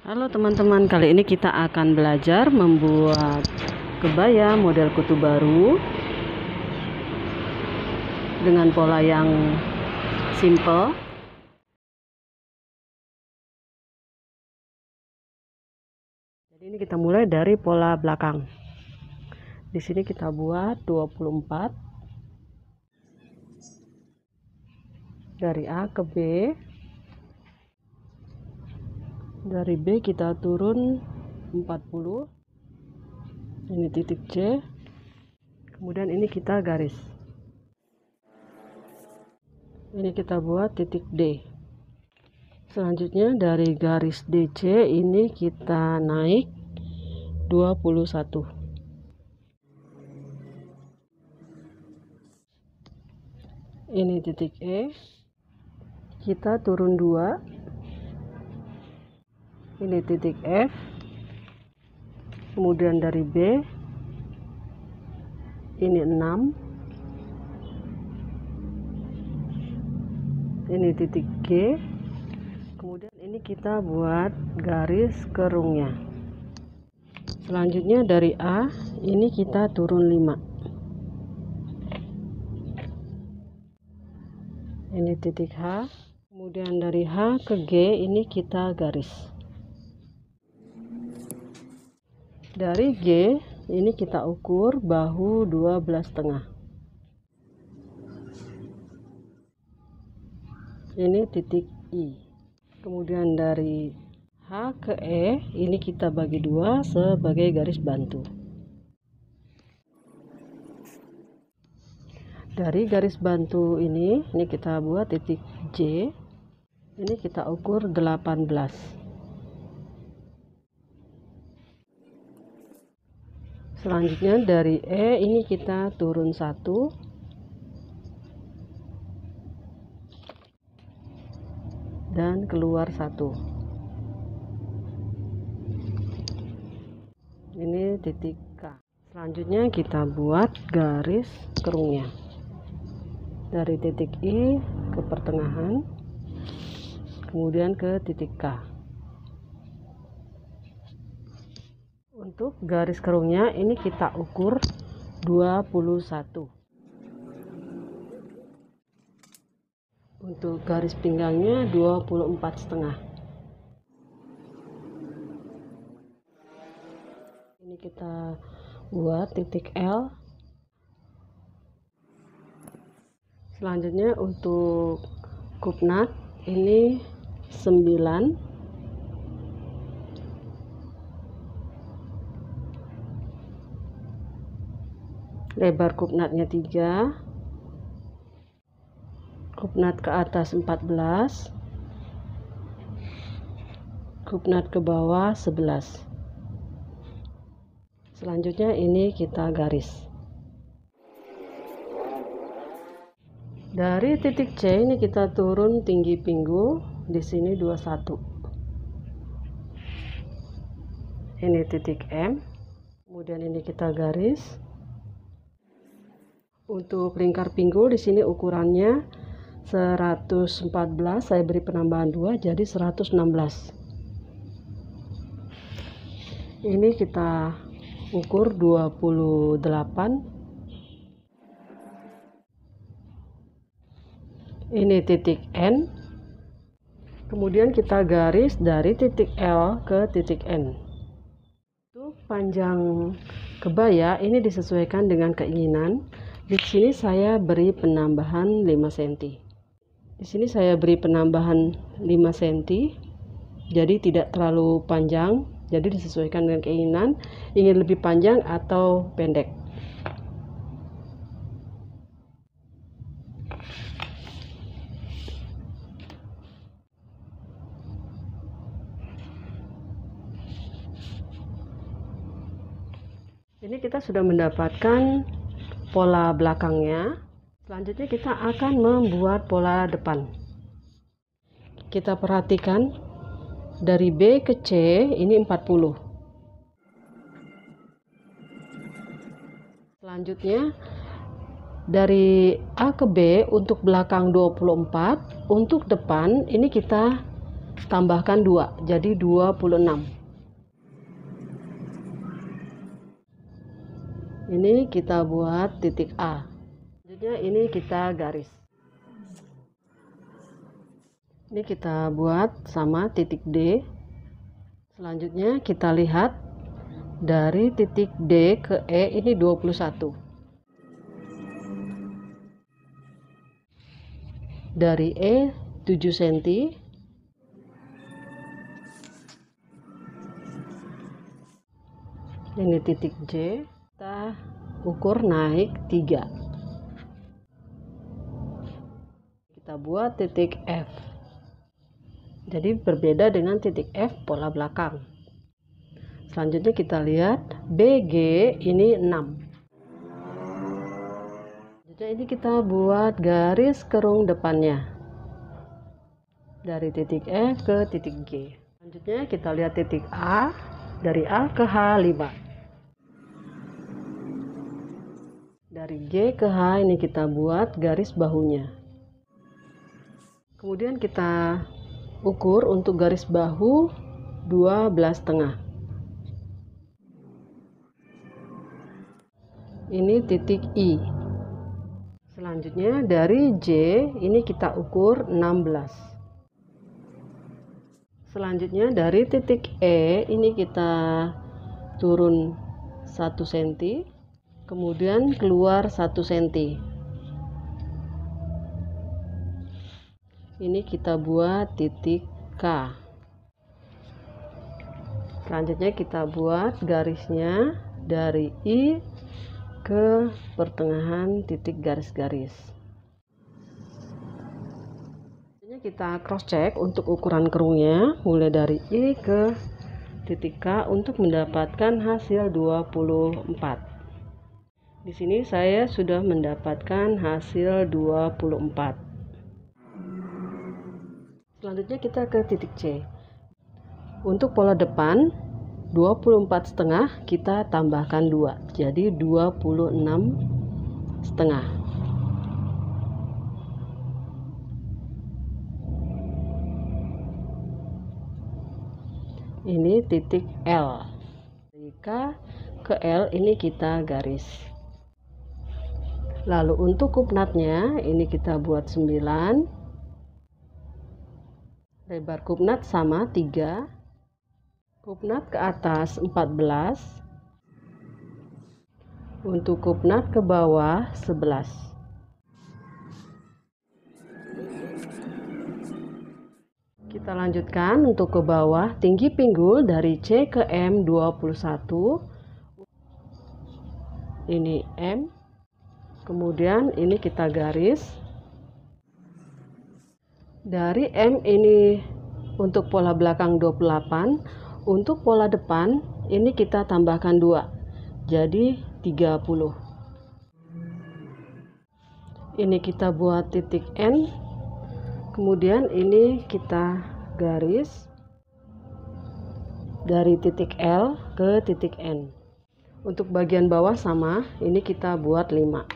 Halo teman-teman, kali ini kita akan belajar membuat kebaya model kutu baru dengan pola yang simple. Jadi ini kita mulai dari pola belakang. Di sini kita buat 24 dari A ke B. Dari B kita turun 40. Ini titik C. Kemudian ini kita garis. Ini kita buat titik D. Selanjutnya dari garis DC ini kita naik 21. Ini titik E. Kita turun 2. Ini titik F. Kemudian dari B ini 6. Ini titik G. Kemudian ini kita buat garis kerungnya. Selanjutnya dari A ini kita turun 5. Ini titik H. Kemudian dari H ke G ini kita garis. Dari G ini kita ukur bahu 12,5. Ini titik I. Kemudian dari H ke E ini kita bagi 2 sebagai garis bantu. Dari garis bantu ini kita buat titik J. Ini kita ukur 18. Selanjutnya dari E ini kita turun 1. Dan keluar 1. Ini titik K. Selanjutnya kita buat garis kerungnya. Dari titik I ke pertengahan. Kemudian ke titik K. Untuk garis kerungnya ini kita ukur 21. Untuk garis pinggangnya 24,5. Ini kita buat titik L. Selanjutnya untuk kupnat ini 9. Lebar kupnatnya 3. Kupnat ke atas 14. Kupnat ke bawah 11. Selanjutnya ini kita garis. Dari titik C ini kita turun tinggi pinggul, di sini 21. Ini titik M. Kemudian ini kita garis. Untuk lingkar pinggul di sini ukurannya 114, saya beri penambahan 2 jadi 116. Ini kita ukur 28. Ini titik N. Kemudian kita garis dari titik L ke titik N. Untuk panjang kebaya ini disesuaikan dengan keinginan. Di sini saya beri penambahan 5 cm. Di sini saya beri penambahan 5 cm. Jadi tidak terlalu panjang, jadi disesuaikan dengan keinginan, ingin lebih panjang atau pendek. Ini kita sudah mendapatkan pola belakangnya. Selanjutnya kita akan membuat pola depan. Kita perhatikan dari B ke C ini 40. Selanjutnya dari A ke B untuk belakang 24, untuk depan ini kita tambahkan 2 jadi 26. Ini kita buat titik A. Selanjutnya ini kita garis. Ini kita buat sama titik D. Selanjutnya kita lihat dari titik D ke E ini 21. Dari E 7 cm. Ini titik J, kita ukur naik 3. Kita buat titik F. Jadi berbeda dengan titik F pola belakang. Selanjutnya kita lihat BG ini 6. Selanjutnya ini kita buat garis kerung depannya dari titik F ke titik G. Selanjutnya kita lihat titik A, dari A ke H 5. Dari G ke H ini kita buat garis bahunya. Kemudian kita ukur untuk garis bahu 12,5. Ini titik I. Selanjutnya dari J ini kita ukur 16. Selanjutnya dari titik E ini kita turun 1 cm, kemudian keluar 1 cm. Ini kita buat titik K. Selanjutnya kita buat garisnya dari I ke pertengahan titik garis-garis. Kita cross check untuk ukuran kerungnya mulai dari I ke titik K untuk mendapatkan hasil 24. Di sini saya sudah mendapatkan hasil 24. Selanjutnya kita ke titik C. Untuk pola depan 24,5 kita tambahkan 2 jadi 26,5. Ini titik L. Dari K ke L ini kita garis. Lalu untuk kupnatnya ini kita buat 9. Lebar kupnat sama 3. Kupnat ke atas 14. Untuk kupnat ke bawah 11. Kita lanjutkan untuk ke bawah, tinggi pinggul dari C ke M 21. Ini M. Kemudian ini kita garis. Dari M ini untuk pola belakang 28. Untuk pola depan ini kita tambahkan 2 jadi 30. Ini kita buat titik N. Kemudian ini kita garis dari titik L ke titik N. Untuk bagian bawah sama, ini kita buat 5.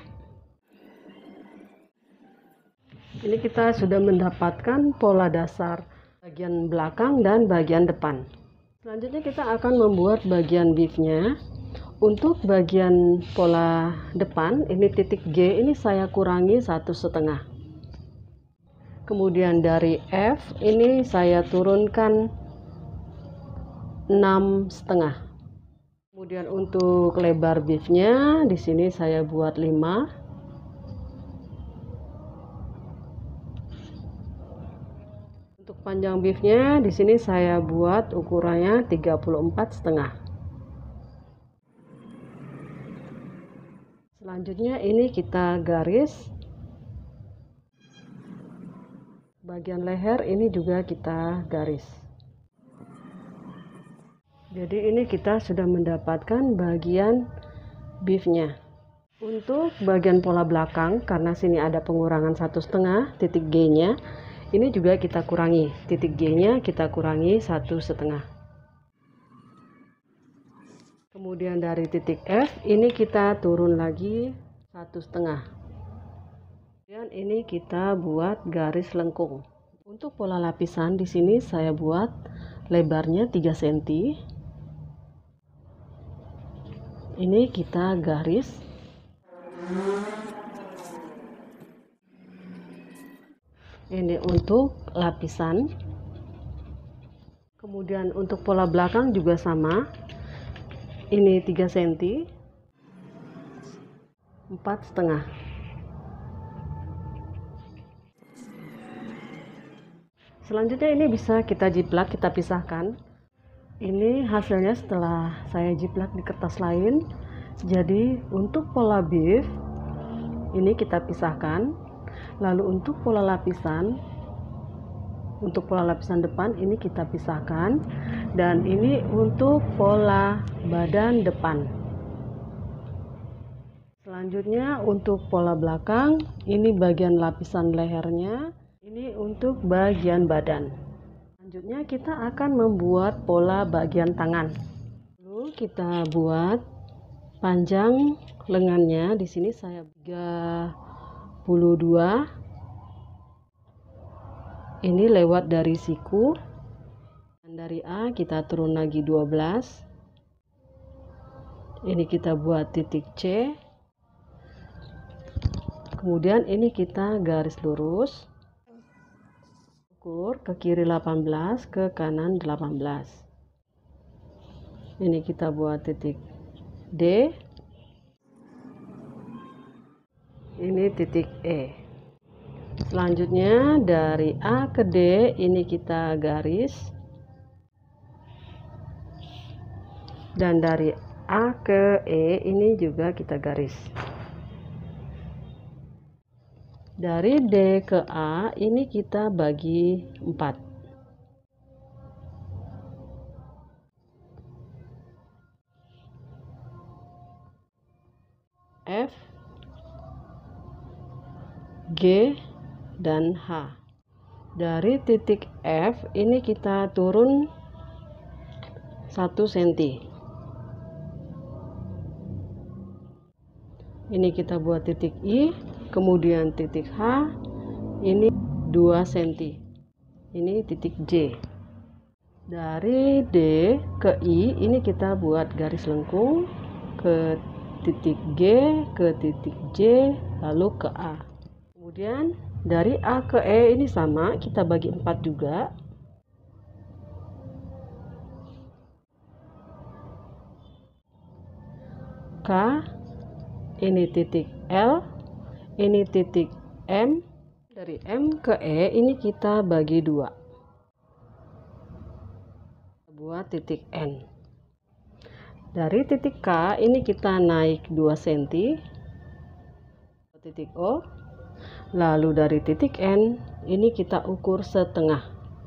Ini kita sudah mendapatkan pola dasar bagian belakang dan bagian depan. Selanjutnya kita akan membuat bagian beefnya. Untuk bagian pola depan ini titik G ini saya kurangi 1,5. Kemudian dari F ini saya turunkan 6,5. Kemudian untuk lebar beefnya di sini saya buat 5. Untuk panjang beefnya di sini saya buat ukurannya 34,5. Selanjutnya ini kita garis. Bagian leher ini juga kita garis. Jadi ini kita sudah mendapatkan bagian beefnya. Untuk bagian pola belakang karena sini ada pengurangan 1,5 titik G nya. Ini juga kita kurangi, titik G nya kita kurangi 1,5. Kemudian dari titik F ini kita turun lagi 1,5. Kemudian ini kita buat garis lengkung. Untuk pola lapisan di sini saya buat lebarnya 3 cm. Ini kita garis. Ini untuk lapisan. Kemudian untuk pola belakang juga sama. Ini 3 cm, 4,5. Selanjutnya ini bisa kita jiplak, kita pisahkan. Ini hasilnya setelah saya jiplak di kertas lain. Jadi untuk pola beef ini kita pisahkan. Lalu untuk pola lapisan depan ini kita pisahkan, dan ini untuk pola badan depan. Selanjutnya untuk pola belakang, ini bagian lapisan lehernya, ini untuk bagian badan. Selanjutnya kita akan membuat pola bagian tangan. Lalu kita buat panjang lengannya. Di sini saya 32. Ini lewat dari siku, dan dari A kita turun lagi 12. Ini kita buat titik C. Kemudian ini kita garis lurus, ukur ke kiri 18, ke kanan 18. Ini kita buat titik D. Ini titik E. Selanjutnya dari A ke D ini kita garis, dan dari A ke E ini juga kita garis. Dari D ke A ini kita bagi 4. F, G, dan H. Dari titik F ini kita turun 1 cm. Ini kita buat titik I, kemudian titik H ini 2 cm. Ini titik J. Dari D ke I ini kita buat garis lengkung ke titik G, ke titik J, lalu ke A. Kemudian dari A ke E ini sama, kita bagi 4 juga. K, ini titik L, ini titik M. Dari M ke E ini kita bagi 2. Buat titik N. Dari titik K ini kita naik 2 cm. Titik O. Lalu dari titik N ini kita ukur setengah.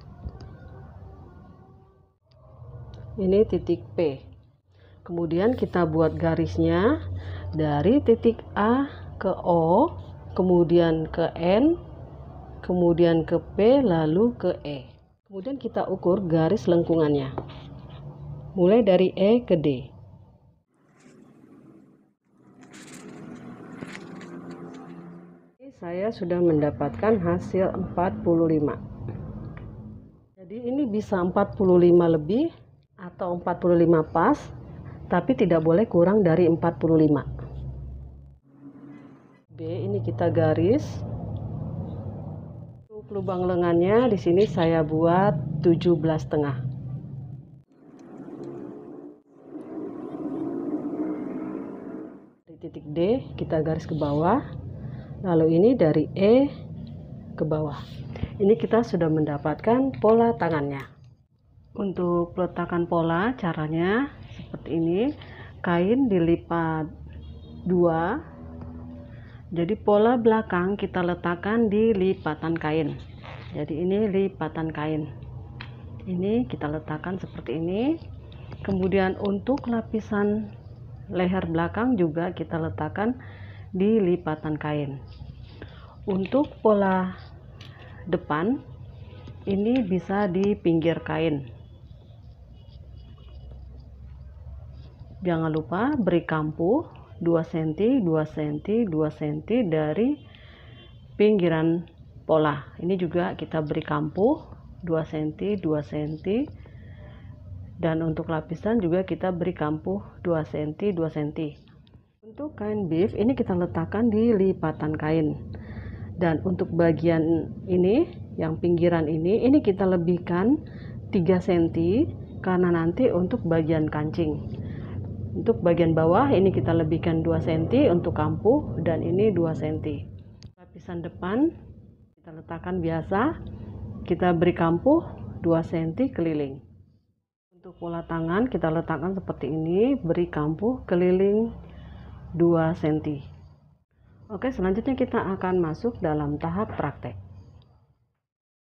Ini titik P. Kemudian kita buat garisnya dari titik A ke O, kemudian ke N, kemudian ke P, lalu ke E. Kemudian kita ukur garis lengkungannya mulai dari E ke D. Saya sudah mendapatkan hasil 45. Jadi ini bisa 45 lebih atau 45 pas, tapi tidak boleh kurang dari 45. B ini kita garis. Untuk lubang lengannya di sini saya buat 17,5. Di titik D kita garis ke bawah. Lalu ini dari E ke bawah. Ini kita sudah mendapatkan pola tangannya. Untuk peletakan pola caranya seperti ini. Kain dilipat 2. Jadi pola belakang kita letakkan di lipatan kain. Jadi ini lipatan kain. Ini kita letakkan seperti ini. Kemudian untuk lapisan leher belakang juga kita letakkan di lipatan kain. Untuk pola depan ini bisa di pinggir kain. Jangan lupa beri kampuh 2 cm, 2 cm, 2 cm dari pinggiran pola. Ini juga kita beri kampuh 2 cm 2 cm, dan untuk lapisan juga kita beri kampuh 2 cm 2 cm. Untuk kain beef ini kita letakkan di lipatan kain, dan untuk bagian ini yang pinggiran ini kita lebihkan 3 cm karena nanti untuk bagian kancing. Untuk bagian bawah ini kita lebihkan 2 cm untuk kampuh, dan ini 2 cm. Lapisan depan kita letakkan biasa, kita beri kampuh 2 cm keliling. Untuk pola tangan kita letakkan seperti ini, beri kampuh keliling 2 cm. Oke, selanjutnya kita akan masuk dalam tahap praktek.